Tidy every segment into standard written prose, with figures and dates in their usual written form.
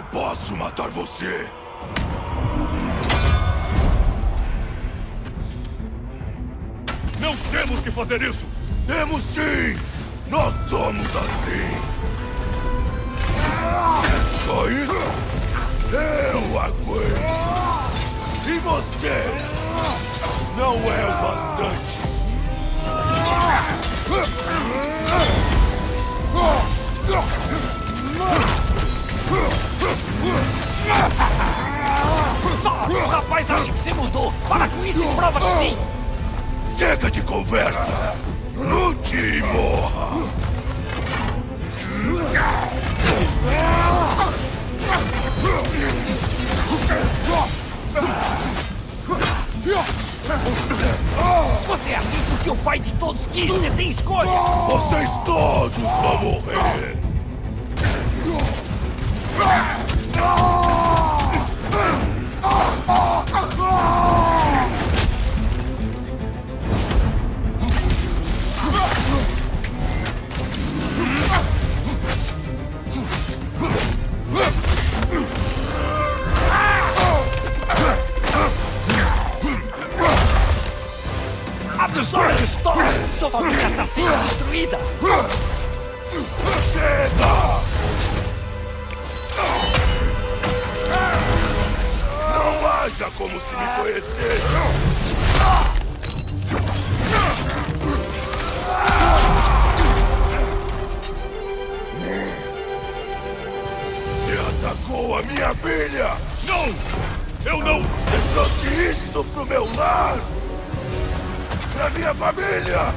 posso matar você. Não temos que fazer isso! Temos sim! Nós somos assim! Só isso? Eu aguento! E você? Não é o bastante! O rapaz acha que você mudou! Para com isso e prova que sim! Chega de conversa! Lute e morra! Você é assim porque o pai de todos quis! Você tem escolha! Vocês todos vão morrer! Abre os olhos, Thor! Sua família está sendo destruída! Chega! Não haja como se me conhecesse! Você atacou a minha filha! Não! Eu não! Você trouxe isso pro meu lar! Pra minha família!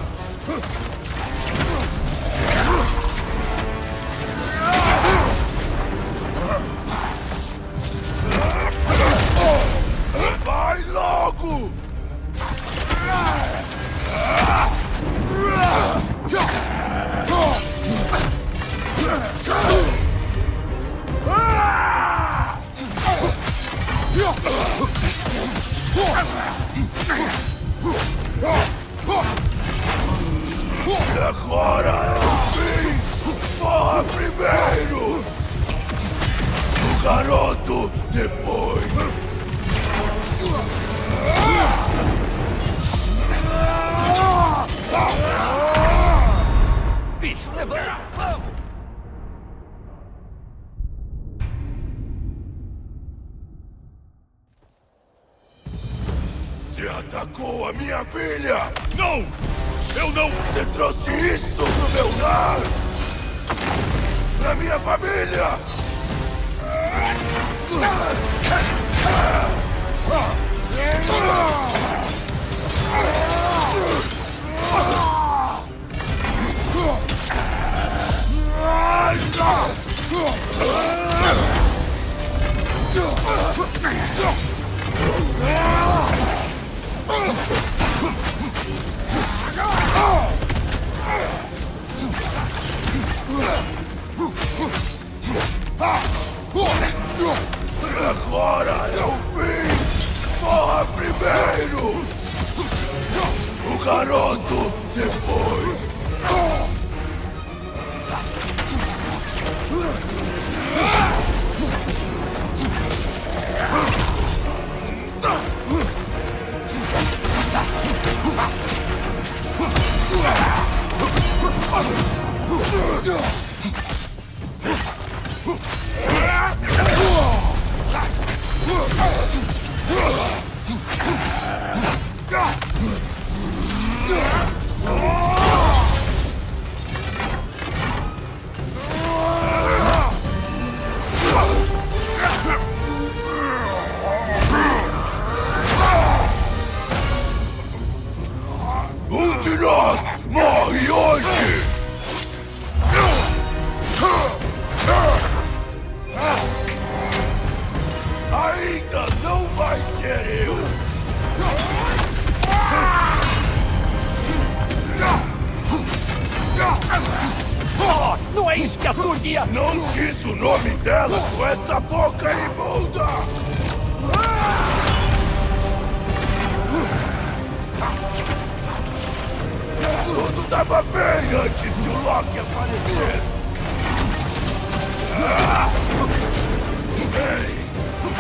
Vai logo! E agora é o fim! Morra primeiro! O garoto depois! Bicho, levanta! Vamos! Você atacou a minha filha! Não! Eu não! Você trouxe isso pro meu lar! Pra minha família! Agora é o fim! Morra primeiro! O garoto depois! Um de nós morre hoje! Ainda não vai ser eu! Thor, não é isso que a Turdia... Não diz o nome dela com essa boca imunda! Tudo tava bem antes de o Loki aparecer!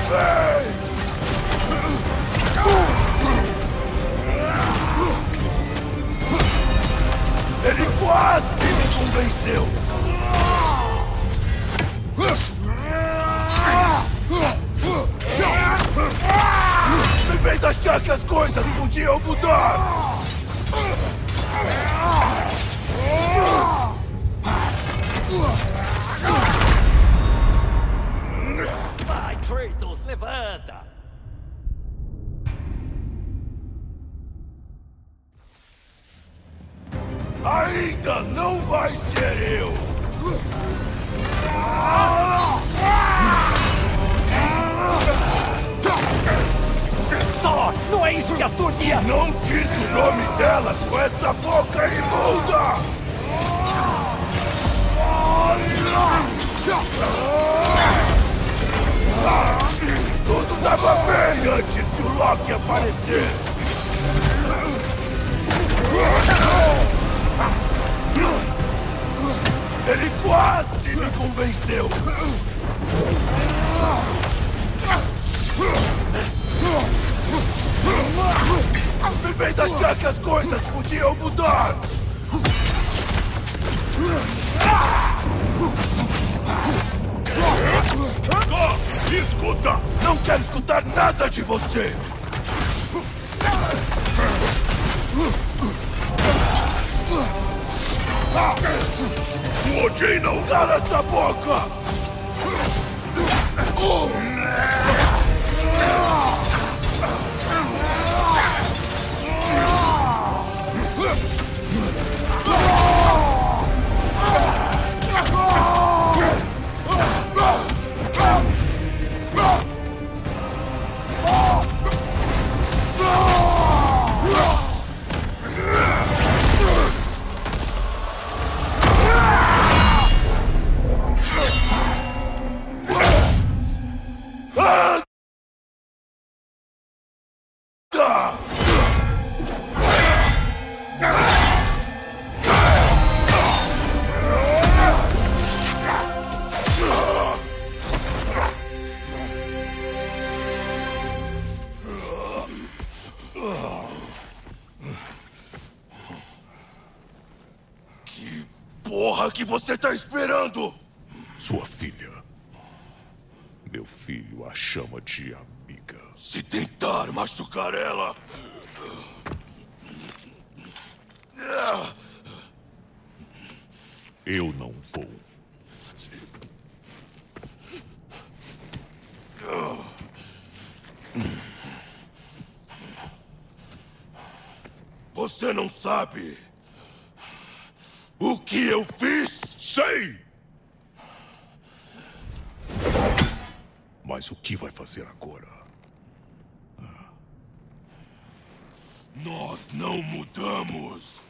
vez! Ele quase me convenceu! Me fez achar que as coisas podiam mudar! Vai, Kratos, levanta! Ainda não vai ser eu! Thor, não é isso que a turnia... Não diz o nome dela com essa boca imunda! Tudo tava bem antes de o Loki aparecer! Ele quase me convenceu! Me fez achar que as coisas podiam mudar! Oh, escuta! Não quero escutar nada de você! O Odin não... Cala essa boca! Que porra que você tá esperando? Sua filha. Meu filho a chama de amiga. Se tentar machucar ela... Eu não vou. Você não sabe o que eu fiz? Sei! Mas o que vai fazer agora? Nós não mudamos.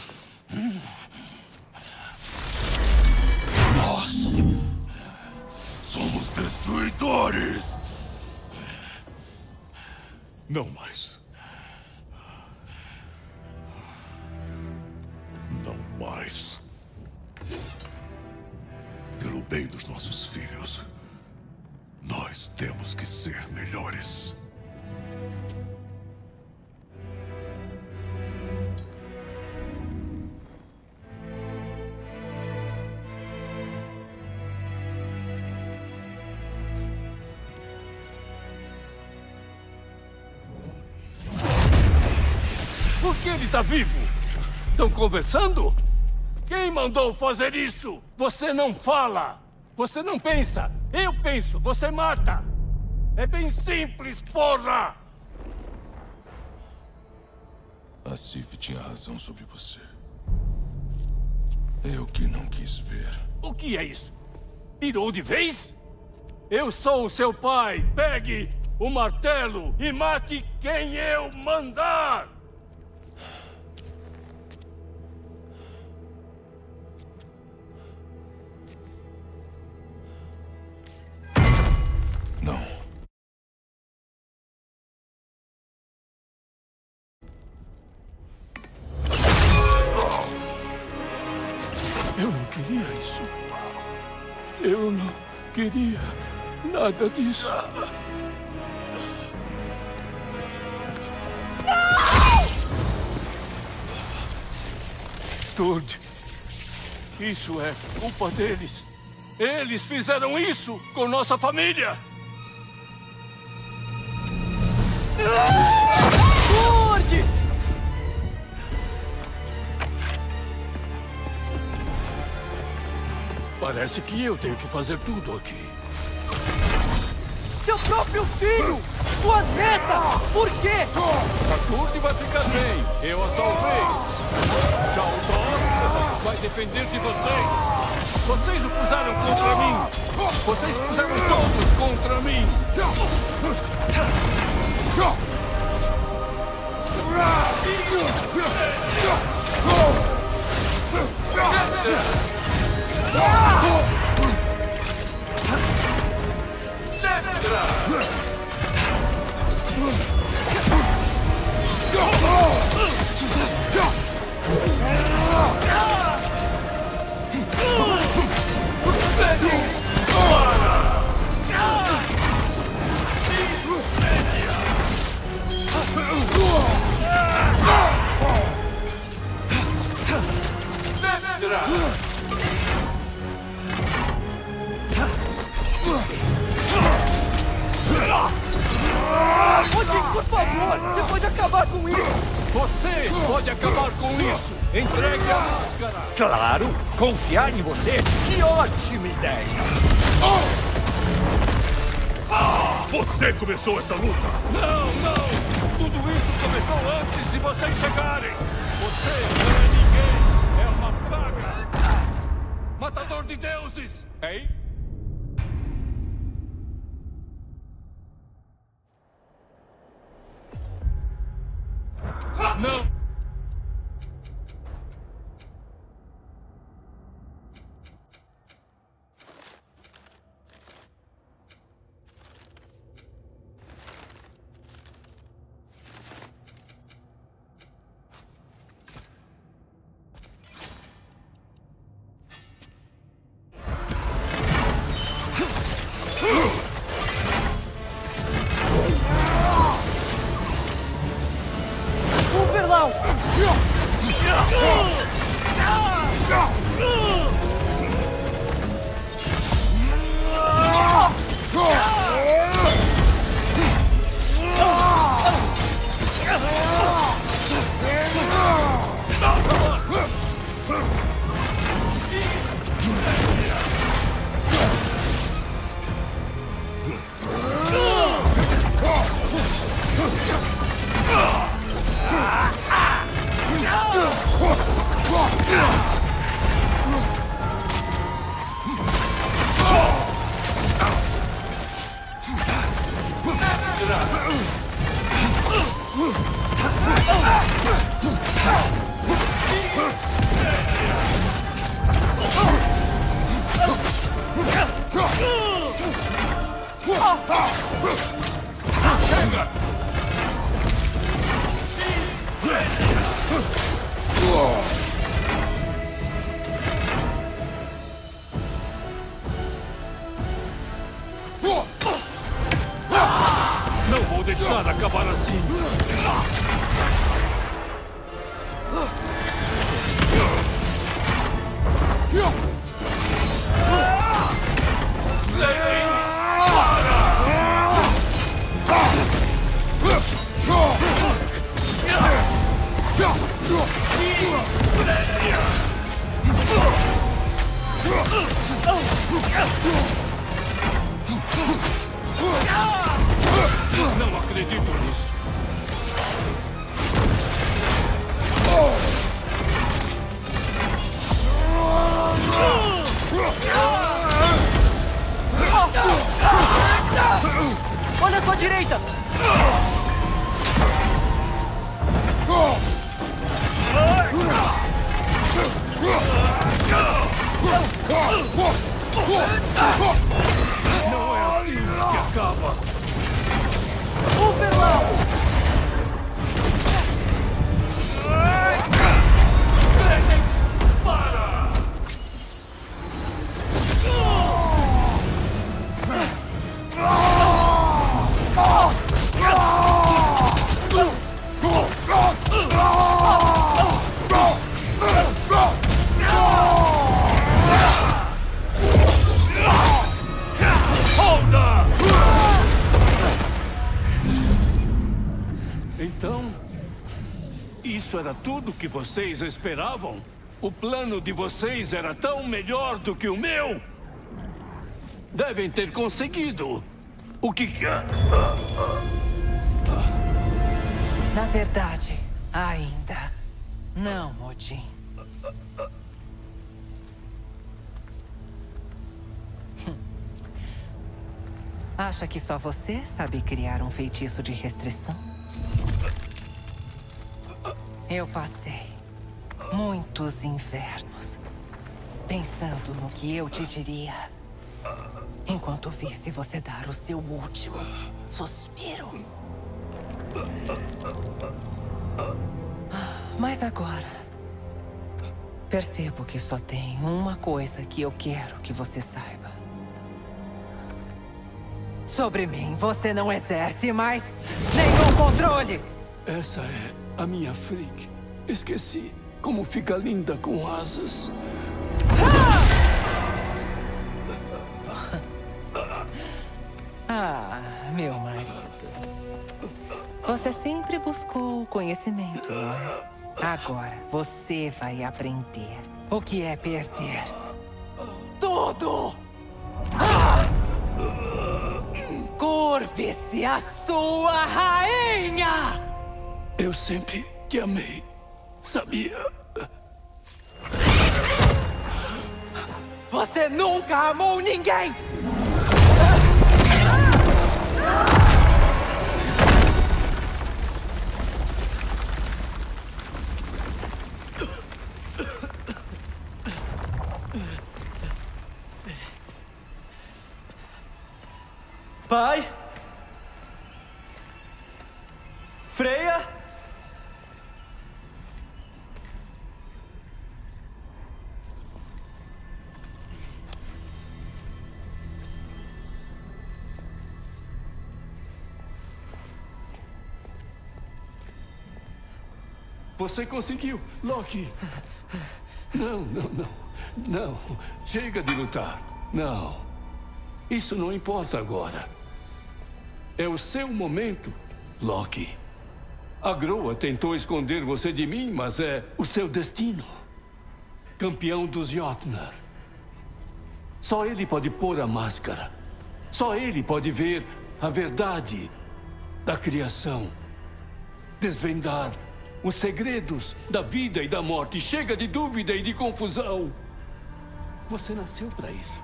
Nós somos destruidores. Não mais. Não mais. Pelo bem dos nossos filhos, nós temos que ser melhores. Por que ele tá vivo? Estão conversando? Quem mandou fazer isso? Você não fala. Você não pensa. Eu penso. Você mata. É bem simples, porra! A Sif tinha razão sobre você. Eu que não quis ver. O que é isso? Pirou de vez? Eu sou o seu pai. Pegue o martelo e mate quem eu mandar! Não. Eu não queria isso. Eu não queria nada disso. Maturde, isso é culpa deles. Eles fizeram isso com nossa família. Maturde! Parece que eu tenho que fazer tudo aqui. Seu próprio filho! Sua neta! Por quê? Maturde vai ficar bem. Eu a salvei. Já o Thor vai defender de vocês. Vocês o puseram contra mim. Vocês puseram todos contra mim. Odin, por favor! Você pode acabar com isso! Você pode acabar com isso. Entregue a máscara. Claro! Confiar em você? Que ótima ideia! Você começou essa luta! Não, não! Tudo isso começou antes de vocês chegarem. Você não é ninguém. É uma praga. Matador de deuses. Hein? Não! Não vou deixar acabar assim. Não acredito nisso. Olha a sua direita! Não é assim que acaba. Overlaw! Para! Isso era tudo que vocês esperavam? O plano de vocês era tão melhor do que o meu? Devem ter conseguido. O que... Na verdade, ainda não, Odin. Acha que só você sabe criar um feitiço de restrição? Eu passei muitos invernos pensando no que eu te diria enquanto visse você dar o seu último suspiro. Mas agora, percebo que só tem uma coisa que eu quero que você saiba. Sobre mim, você não exerce mais nenhum controle! Essa é a minha Frigg. Esqueci como fica linda com asas. Ah, meu marido. Você sempre buscou conhecimento, não é? Agora você vai aprender o que é perder tudo! Curve-se a sua rainha! Eu sempre te amei. Sabia? Você nunca amou ninguém! Pai? Freya? Você conseguiu, Loki. Não. Não. Chega de lutar. Não. Isso não importa agora. É o seu momento, Loki. A Groa tentou esconder você de mim, mas é o seu destino. Campeão dos Jotnar. Só ele pode pôr a máscara. Só ele pode ver a verdade da criação. Desvendar os segredos da vida e da morte. Chega de dúvida e de confusão. Você nasceu para isso.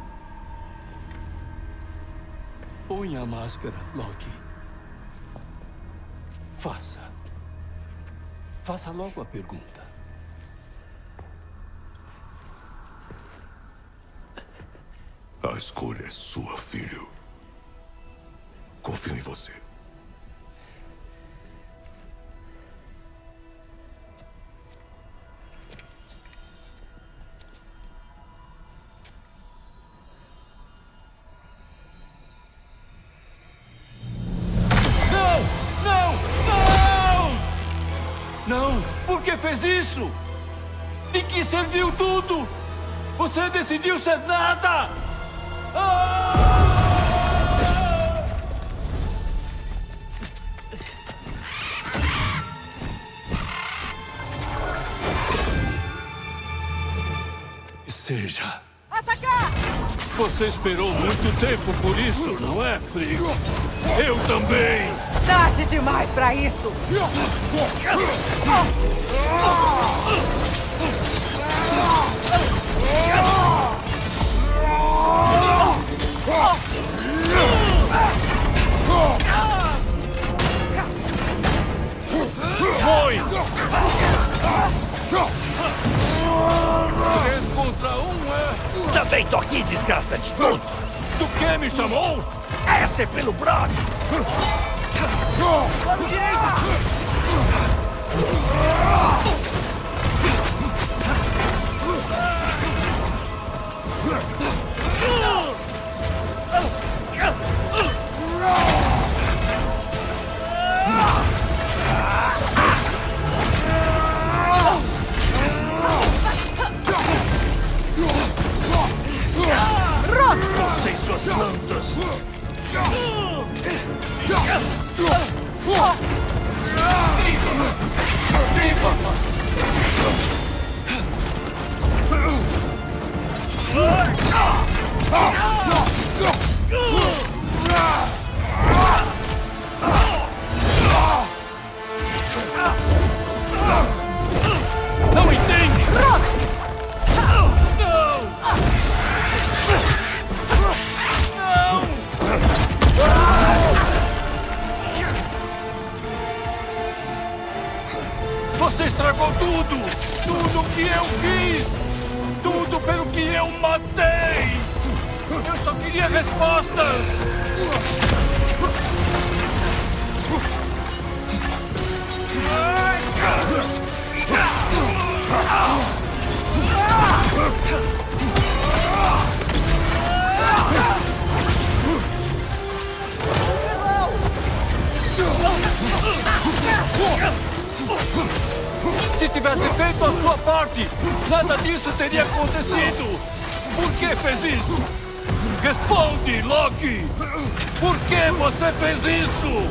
Ponha a máscara, Loki. Faça logo a pergunta. A escolha é sua, filho. Confio em você. Não! Por que fez isso? De que serviu tudo? Você decidiu ser nada! Seja. Atacar! Você esperou muito tempo por isso, não é, Frigg? Eu também! Tarde demais pra isso! Foi! 3 contra 1 é... Também tô aqui, desgraça de todos! Do que me chamou? Essa é pelo Brock! Você e suas plantas! Não entende? Não! Você estragou tudo! Tudo que eu fiz! Tudo pelo que eu matei! Eu só queria respostas! Se tivesse feito a sua parte, nada disso teria acontecido. Por que fez isso? Responde, Loki! Por que você fez isso?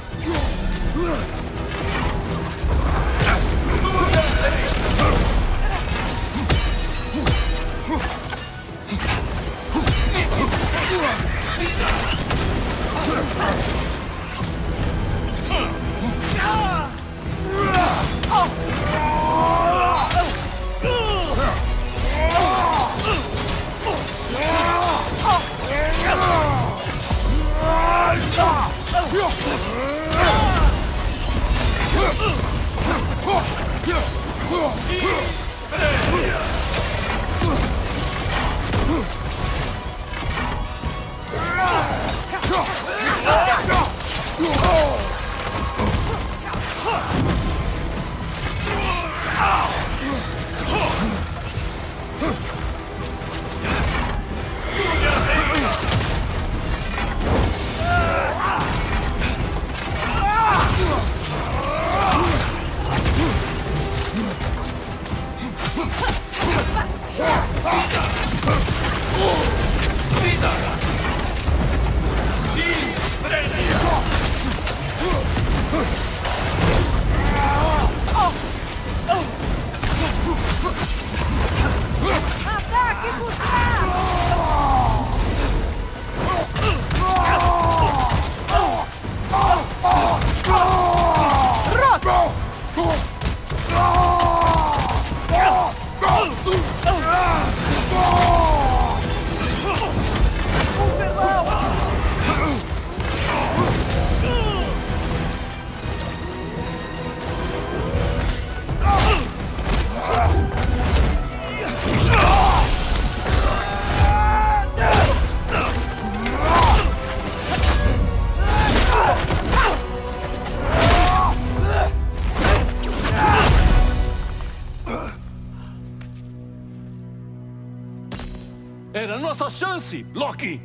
Era a nossa chance, Loki!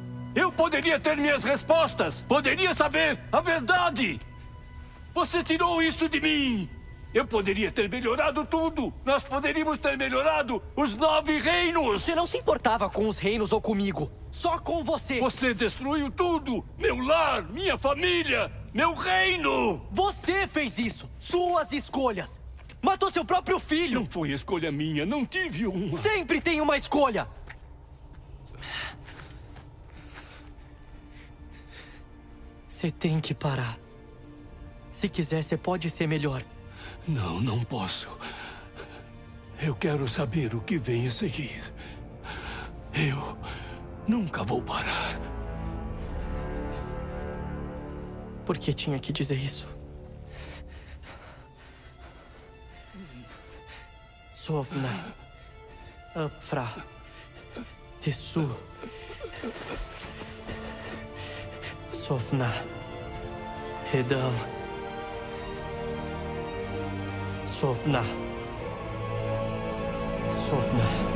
Eu poderia ter minhas respostas! Poderia saber a verdade! Você tirou isso de mim! Eu poderia ter melhorado tudo! Nós poderíamos ter melhorado os 9 reinos! Você não se importava com os reinos ou comigo. Só com você. Você destruiu tudo! Meu lar, minha família, meu reino! Você fez isso. Suas escolhas. Matou seu próprio filho. Não foi escolha minha, não tive uma. Sempre tem uma escolha. Você tem que parar. Se quiser, você pode ser melhor. Não, não posso. Eu quero saber o que vem a seguir. Eu nunca vou parar. Por que tinha que dizer isso? Sovna Apfra Tessu Sovna Redam Sovna Sovna.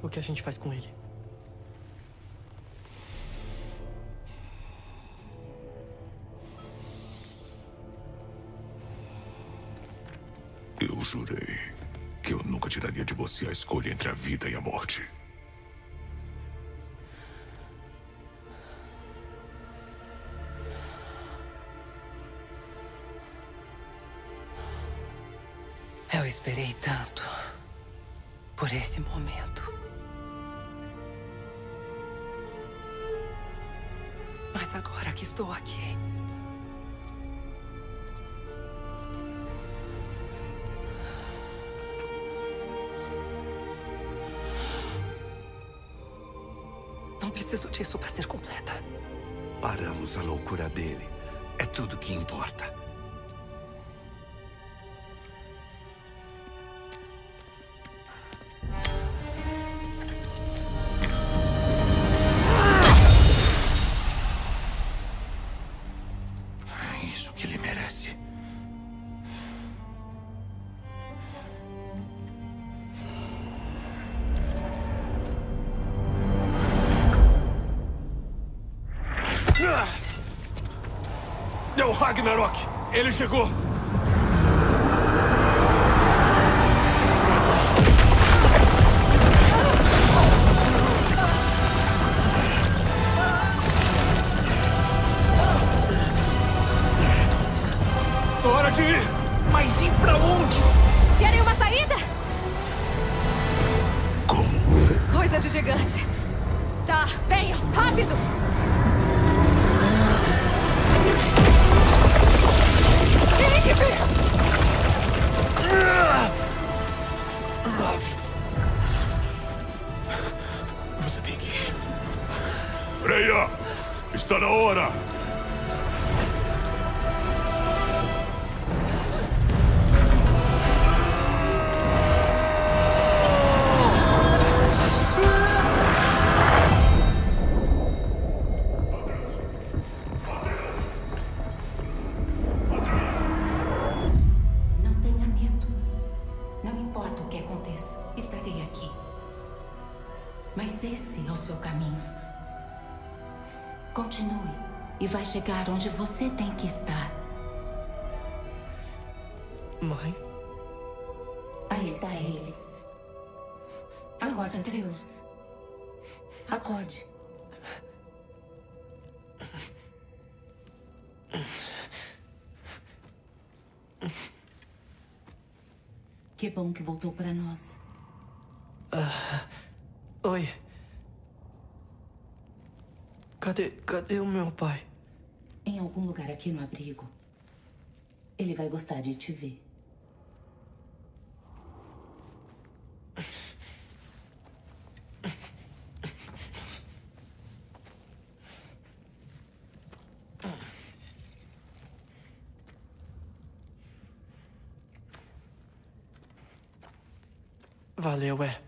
O que a gente faz com ele? Eu jurei que eu nunca tiraria de você a escolha entre a vida e a morte. Eu esperei tanto por esse momento. Mas agora que estou aqui, não preciso disso para ser completa. Paramos a loucura dele. É tudo que importa. É isso que ele merece. É o Ragnarok! Ele chegou! Hora de ir! Mas ir pra onde? Querem uma saída? Como? Coisa de gigante. Tá, venham, rápido! Você tem que ir. Freya! Está na hora! Não tenha medo. Não importa o que aconteça, estarei aqui. Mas esse é o seu caminho. Continue e vai chegar onde você tem que estar. Mãe? Aí está ele. Vamos, Atreus. Acorde. Que bom que voltou para nós. Oi. Cadê o meu pai? Em algum lugar aqui no abrigo. Ele vai gostar de te ver. Valeu,